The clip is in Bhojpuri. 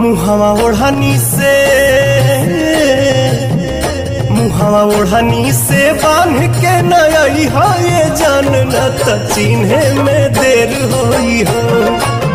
मुहावा ओढ़नी से बांध के नई हो ये जान न त चिन्हे में देर होई हो।